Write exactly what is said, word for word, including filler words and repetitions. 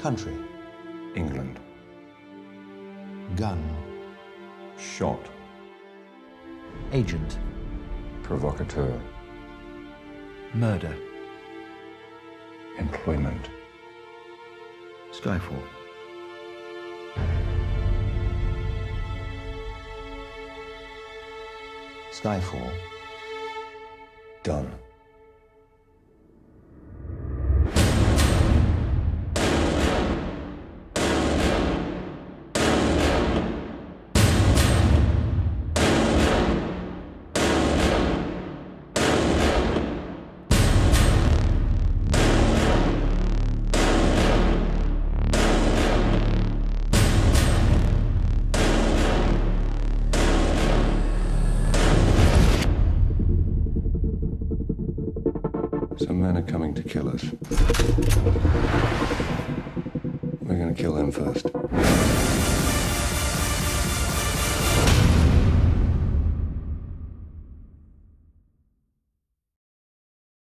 Country. England. Gun. Shot. Agent. Provocateur. Murder. Employment. Skyfall. Skyfall. Done. Some men are coming to kill us. We're gonna kill them first.